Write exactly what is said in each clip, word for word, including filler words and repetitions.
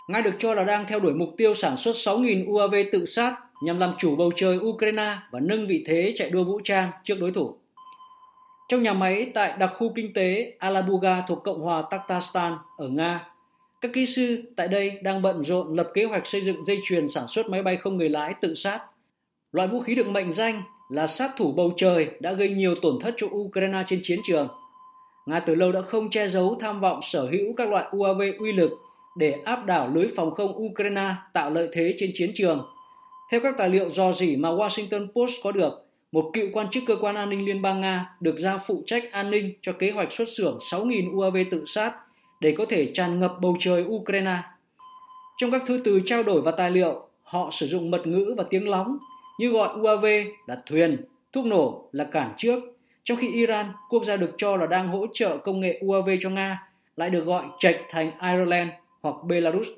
Nga được cho là đang theo đuổi mục tiêu sản xuất sáu nghìn u a vê tự sát nhằm làm chủ bầu trời Ukraine và nâng vị thế chạy đua vũ trang trước đối thủ. Trong nhà máy tại đặc khu kinh tế Alabuga thuộc Cộng hòa Tatarstan ở Nga, các kỹ sư tại đây đang bận rộn lập kế hoạch xây dựng dây chuyền sản xuất máy bay không người lái tự sát. Loại vũ khí được mệnh danh là sát thủ bầu trời đã gây nhiều tổn thất cho Ukraine trên chiến trường. Nga từ lâu đã không che giấu tham vọng sở hữu các loại u a vê uy lực để áp đảo lưới phòng không Ukraine tạo lợi thế trên chiến trường. Theo các tài liệu rò rỉ mà Washington Post có được, một cựu quan chức cơ quan an ninh Liên bang Nga được giao phụ trách an ninh cho kế hoạch xuất xưởng sáu nghìn u a vê tự sát để có thể tràn ngập bầu trời Ukraine. Trong các thư từ trao đổi và tài liệu, họ sử dụng mật ngữ và tiếng lóng như gọi u a vê là thuyền, thuốc nổ là cản trước, trong khi Iran, quốc gia được cho là đang hỗ trợ công nghệ u a vê cho Nga, lại được gọi chệch thành Ireland hoặc Belarus.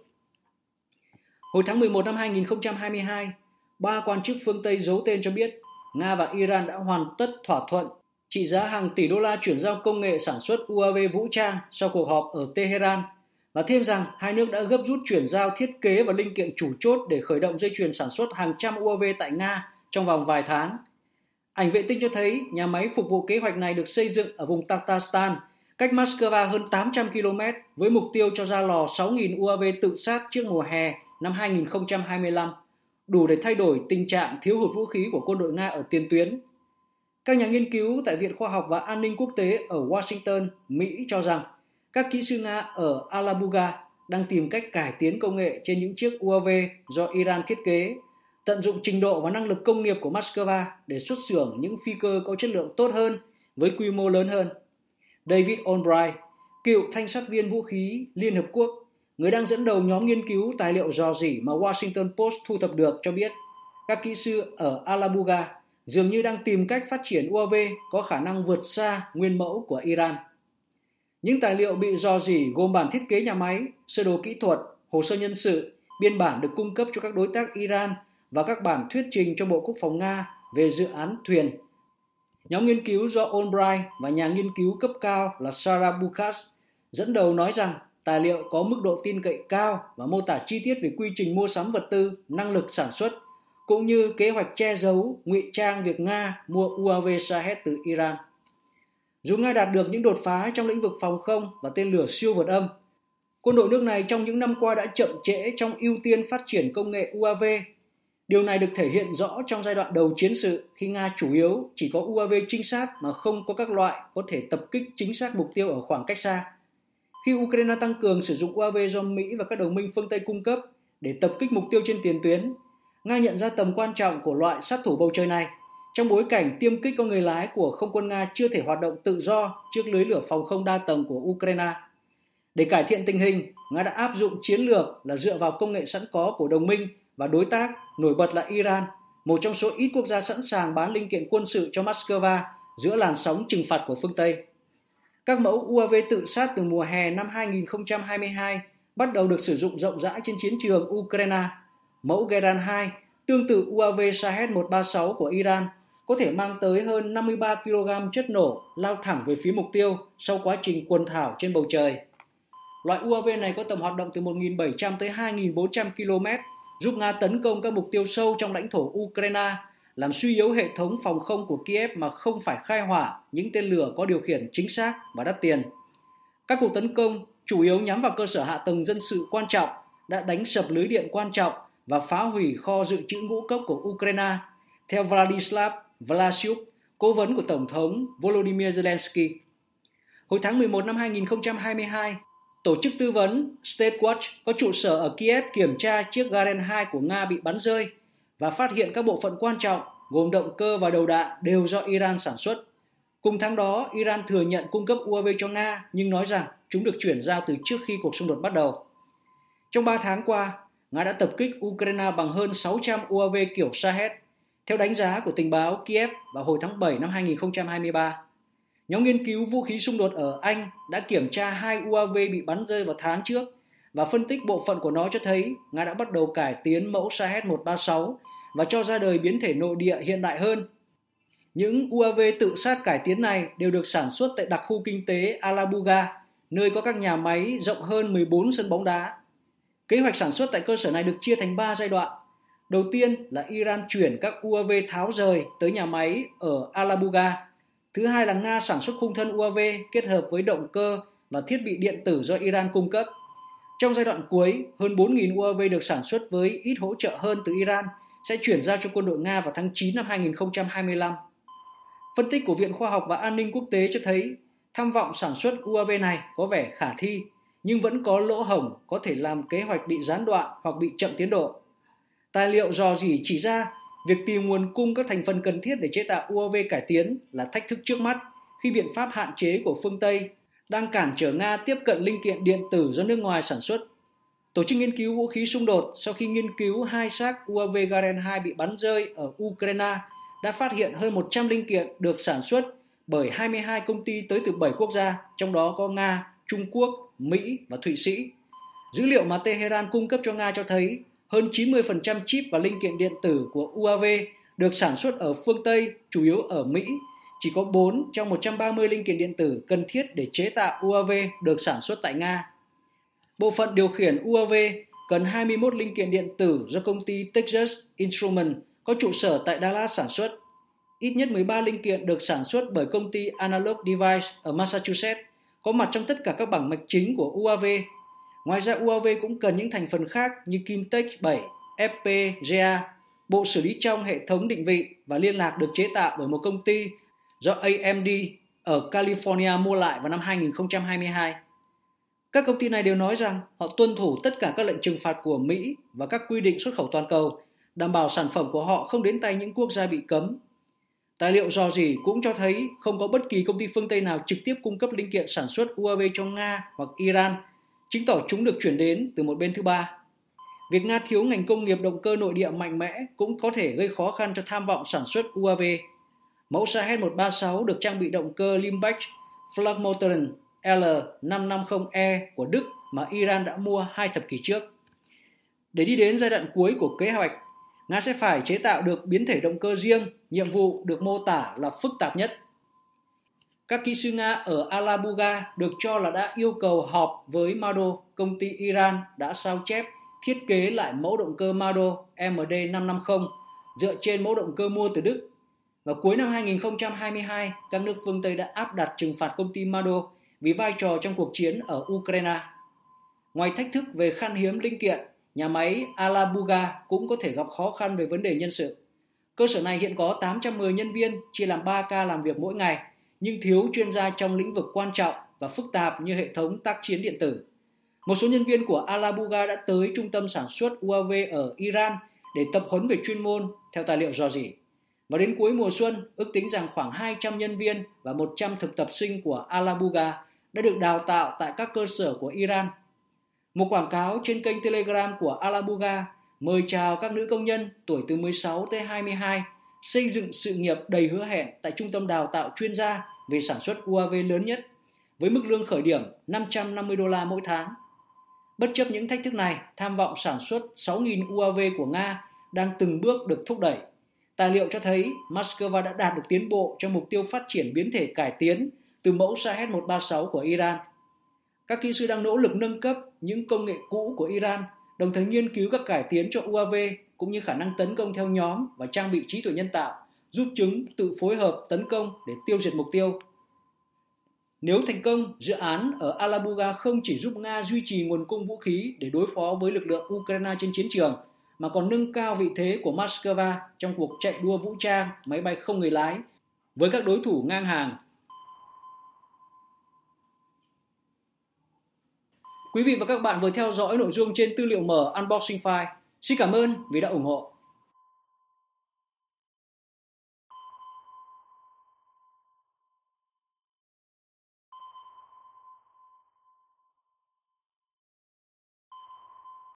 Hồi tháng mười một năm hai nghìn không trăm hai mươi hai, ba quan chức phương Tây giấu tên cho biết Nga và Iran đã hoàn tất thỏa thuận trị giá hàng tỷ đô la chuyển giao công nghệ sản xuất u a vê vũ trang sau cuộc họp ở Tehran, và thêm rằng hai nước đã gấp rút chuyển giao thiết kế và linh kiện chủ chốt để khởi động dây chuyền sản xuất hàng trăm u a vê tại Nga trong vòng vài tháng. Ảnh vệ tinh cho thấy nhà máy phục vụ kế hoạch này được xây dựng ở vùng Tatarstan, cách Moscow hơn tám trăm ki lô mét, với mục tiêu cho ra lò sáu nghìn u a vê tự sát trước mùa hè năm hai nghìn không trăm hai mươi lăm, đủ để thay đổi tình trạng thiếu hụt vũ khí của quân đội Nga ở tiền tuyến. Các nhà nghiên cứu tại Viện Khoa học và An ninh Quốc tế ở Washington, Mỹ cho rằng các kỹ sư Nga ở Alabuga đang tìm cách cải tiến công nghệ trên những chiếc u a vê do Iran thiết kế, tận dụng trình độ và năng lực công nghiệp của Moscow để xuất xưởng những phi cơ có chất lượng tốt hơn với quy mô lớn hơn. David Albright, cựu thanh sát viên vũ khí Liên Hợp Quốc, người đang dẫn đầu nhóm nghiên cứu tài liệu rò rỉ mà Washington Post thu thập được, cho biết các kỹ sư ở Alabuga dường như đang tìm cách phát triển u a vê có khả năng vượt xa nguyên mẫu của Iran. Những tài liệu bị rò rỉ gồm bản thiết kế nhà máy, sơ đồ kỹ thuật, hồ sơ nhân sự, biên bản được cung cấp cho các đối tác Iran và các bản thuyết trình cho Bộ Quốc phòng Nga về dự án thuyền. Nhóm nghiên cứu do Albright và nhà nghiên cứu cấp cao là Sarah Bukas dẫn đầu nói rằng tài liệu có mức độ tin cậy cao và mô tả chi tiết về quy trình mua sắm vật tư, năng lực sản xuất, cũng như kế hoạch che giấu, ngụy trang việc Nga mua u a vê Shahed từ Iran. Dù Nga đạt được những đột phá trong lĩnh vực phòng không và tên lửa siêu vượt âm, quân đội nước này trong những năm qua đã chậm trễ trong ưu tiên phát triển công nghệ u a vê. Điều này được thể hiện rõ trong giai đoạn đầu chiến sự, khi Nga chủ yếu chỉ có u a vê trinh sát mà không có các loại có thể tập kích chính xác mục tiêu ở khoảng cách xa. Khi Ukraine tăng cường sử dụng u a vê do Mỹ và các đồng minh phương Tây cung cấp để tập kích mục tiêu trên tiền tuyến, Nga nhận ra tầm quan trọng của loại sát thủ bầu trời này trong bối cảnh tiêm kích có người lái của không quân Nga chưa thể hoạt động tự do trước lưới lửa phòng không đa tầng của Ukraine. Để cải thiện tình hình, Nga đã áp dụng chiến lược là dựa vào công nghệ sẵn có của đồng minh và đối tác, nổi bật là Iran, một trong số ít quốc gia sẵn sàng bán linh kiện quân sự cho Moscow giữa làn sóng trừng phạt của phương Tây. Các mẫu u a vê tự sát từ mùa hè năm hai nghìn không trăm hai mươi hai bắt đầu được sử dụng rộng rãi trên chiến trường Ukraine. Mẫu Geran hai, tương tự u a vê Shahed một ba sáu của Iran, có thể mang tới hơn năm mươi ba ki lô gam chất nổ lao thẳng về phía mục tiêu sau quá trình quần thảo trên bầu trời. Loại u a vê này có tầm hoạt động từ một nghìn bảy trăm tới hai nghìn bốn trăm ki lô mét, giúp Nga tấn công các mục tiêu sâu trong lãnh thổ Ukraine, làm suy yếu hệ thống phòng không của Kiev mà không phải khai hỏa những tên lửa có điều khiển chính xác và đắt tiền. Các cuộc tấn công chủ yếu nhắm vào cơ sở hạ tầng dân sự quan trọng, đã đánh sập lưới điện quan trọng và phá hủy kho dự trữ ngũ cốc của Ukraine, theo Vladislav Vlasiuk, cố vấn của Tổng thống Volodymyr Zelensky. Hồi tháng mười một năm hai nghìn không trăm hai mươi hai, tổ chức tư vấn State Watch có trụ sở ở Kiev kiểm tra chiếc Garen hai của Nga bị bắn rơi và phát hiện các bộ phận quan trọng gồm động cơ và đầu đạn đều do Iran sản xuất. Cùng tháng đó, Iran thừa nhận cung cấp u a vê cho Nga nhưng nói rằng chúng được chuyển giao từ trước khi cuộc xung đột bắt đầu. Trong ba tháng qua, Nga đã tập kích Ukraine bằng hơn sáu trăm u a vê kiểu Shahed, theo đánh giá của tình báo Kiev vào hồi tháng bảy năm hai nghìn không trăm hai mươi ba. Nhóm nghiên cứu vũ khí xung đột ở Anh đã kiểm tra hai u a vê bị bắn rơi vào tháng trước và phân tích bộ phận của nó cho thấy Nga đã bắt đầu cải tiến mẫu Shahed một ba sáu và cho ra đời biến thể nội địa hiện đại hơn. Những u a vê tự sát cải tiến này đều được sản xuất tại đặc khu kinh tế Alabuga, nơi có các nhà máy rộng hơn mười bốn sân bóng đá. Kế hoạch sản xuất tại cơ sở này được chia thành ba giai đoạn. Đầu tiên là Iran chuyển các u a vê tháo rời tới nhà máy ở Alabuga. Thứ hai là Nga sản xuất khung thân u a vê kết hợp với động cơ và thiết bị điện tử do Iran cung cấp. Trong giai đoạn cuối, hơn bốn nghìn u a vê được sản xuất với ít hỗ trợ hơn từ Iran sẽ chuyển giao cho quân đội Nga vào tháng chín năm hai nghìn không trăm hai mươi lăm. Phân tích của Viện Khoa học và An ninh Quốc tế cho thấy tham vọng sản xuất u a vê này có vẻ khả thi, nhưng vẫn có lỗ hổng có thể làm kế hoạch bị gián đoạn hoặc bị chậm tiến độ. Tài liệu rò rỉ chỉ ra việc tìm nguồn cung các thành phần cần thiết để chế tạo u a vê cải tiến là thách thức trước mắt khi biện pháp hạn chế của phương Tây đang cản trở Nga tiếp cận linh kiện điện tử do nước ngoài sản xuất. Tổ chức nghiên cứu vũ khí xung đột sau khi nghiên cứu hai xác u a vê Garen hai bị bắn rơi ở Ukraine đã phát hiện hơn một trăm linh kiện được sản xuất bởi hai mươi hai công ty tới từ bảy quốc gia, trong đó có Nga, Trung Quốc, Mỹ và Thụy Sĩ. Dữ liệu mà Tehran cung cấp cho Nga cho thấy hơn chín mươi phần trăm chip và linh kiện điện tử của u a vê được sản xuất ở phương Tây, chủ yếu ở Mỹ. Chỉ có bốn trong một trăm ba mươi linh kiện điện tử cần thiết để chế tạo u a vê được sản xuất tại Nga. Bộ phận điều khiển u a vê cần hai mươi mốt linh kiện điện tử do công ty Texas Instruments có trụ sở tại Dallas sản xuất. Ít nhất mười ba linh kiện được sản xuất bởi công ty Analog Device ở Massachusetts, có mặt trong tất cả các bảng mạch chính của u a vê. Ngoài ra u a vê cũng cần những thành phần khác như Kintex bảy, ép pê giê a, bộ xử lý trong hệ thống định vị và liên lạc được chế tạo bởi một công ty do a em đê ở California mua lại vào năm hai nghìn không trăm hai mươi hai. Các công ty này đều nói rằng họ tuân thủ tất cả các lệnh trừng phạt của Mỹ và các quy định xuất khẩu toàn cầu, đảm bảo sản phẩm của họ không đến tay những quốc gia bị cấm. Tài liệu rò rỉ cũng cho thấy không có bất kỳ công ty phương Tây nào trực tiếp cung cấp linh kiện sản xuất u a vê cho Nga hoặc Iran, chứng tỏ chúng được chuyển đến từ một bên thứ ba. Việc Nga thiếu ngành công nghiệp động cơ nội địa mạnh mẽ cũng có thể gây khó khăn cho tham vọng sản xuất u a vê. Mẫu Shahed một ba sáu được trang bị động cơ Limbach Flakmotoren L năm năm không E của Đức mà Iran đã mua hai thập kỷ trước. Để đi đến giai đoạn cuối của kế hoạch, Nga sẽ phải chế tạo được biến thể động cơ riêng, nhiệm vụ được mô tả là phức tạp nhất. Các kỹ sư Nga ở Alabuga được cho là đã yêu cầu họp với Mado, công ty Iran đã sao chép, thiết kế lại mẫu động cơ Mado M D năm năm không dựa trên mẫu động cơ mua từ Đức. Vào cuối năm hai nghìn không trăm hai mươi hai, các nước phương Tây đã áp đặt trừng phạt công ty Mado vì vai trò trong cuộc chiến ở Ukraine. Ngoài thách thức về khan hiếm linh kiện, nhà máy Alabuga cũng có thể gặp khó khăn về vấn đề nhân sự. Cơ sở này hiện có tám trăm mười nhân viên, chia làm ba ca làm việc mỗi ngày, nhưng thiếu chuyên gia trong lĩnh vực quan trọng và phức tạp như hệ thống tác chiến điện tử. Một số nhân viên của Alabuga đã tới trung tâm sản xuất u a vê ở Iran để tập huấn về chuyên môn, theo tài liệu rò rỉ. Và đến cuối mùa xuân, ước tính rằng khoảng hai trăm nhân viên và một trăm thực tập sinh của Alabuga đã được đào tạo tại các cơ sở của Iran. Một quảng cáo trên kênh Telegram của Alabuga mời chào các nữ công nhân tuổi từ mười sáu tới hai mươi hai xây dựng sự nghiệp đầy hứa hẹn tại trung tâm đào tạo chuyên gia về sản xuất u a vê lớn nhất, với mức lương khởi điểm năm trăm năm mươi đô la mỗi tháng. Bất chấp những thách thức này, tham vọng sản xuất sáu nghìn u a vê của Nga đang từng bước được thúc đẩy. Tài liệu cho thấy Moscow đã đạt được tiến bộ trong mục tiêu phát triển biến thể cải tiến từ mẫu Shahed một ba sáu của Iran. Các kỹ sư đang nỗ lực nâng cấp những công nghệ cũ của Iran, đồng thời nghiên cứu các cải tiến cho u a vê cũng như khả năng tấn công theo nhóm và trang bị trí tuệ nhân tạo, giúp chúng tự phối hợp tấn công để tiêu diệt mục tiêu. Nếu thành công, dự án ở Alabuga không chỉ giúp Nga duy trì nguồn cung vũ khí để đối phó với lực lượng Ukraine trên chiến trường, mà còn nâng cao vị thế của Moscow trong cuộc chạy đua vũ trang máy bay không người lái với các đối thủ ngang hàng. Quý vị và các bạn vừa theo dõi nội dung trên Tư liệu mở Unboxing File. Xin cảm ơn vì đã ủng hộ.